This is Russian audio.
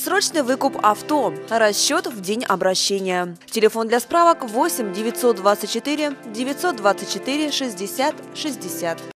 Досрочный выкуп авто. Расчет в день обращения. Телефон для справок 8 924 924 60 60.